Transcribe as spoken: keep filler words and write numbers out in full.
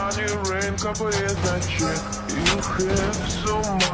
money rain, couple years that check. You have so much